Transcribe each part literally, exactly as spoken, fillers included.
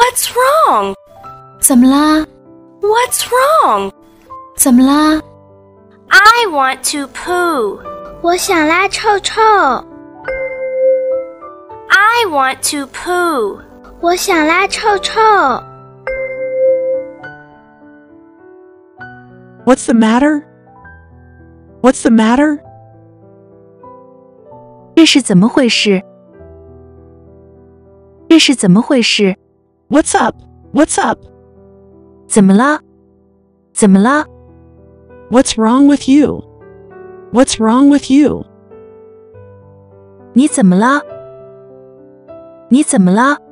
What's wrong? 怎么啦？ What's wrong? 怎么啦？ I want to poo. 我想拉臭臭。 I want to poo. 我想拉臭臭。 What's the matter? What's the matter? 这是怎么回事？这是怎么回事？ What's up? What's up? 怎么了？怎么了？ What's wrong with you? What's wrong with you? 你怎么了？你怎么了？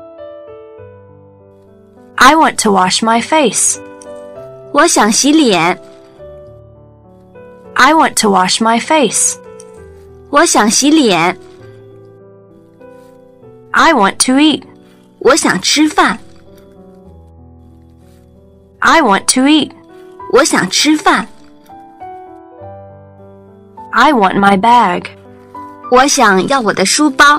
I want to wash my face. 我想洗脸。 I want to wash my face. 我想洗脸。 I want to eat. 我想吃饭。 I want to eat. 我想吃饭。 I want my bag. 我想要我的书包。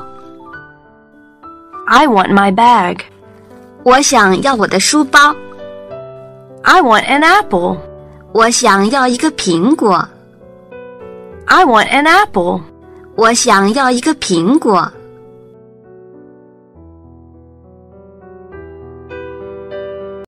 I want my bag. 我想要我的书包。 I want an apple. 我想要一个苹果。 I want an apple. 我想要一个苹果。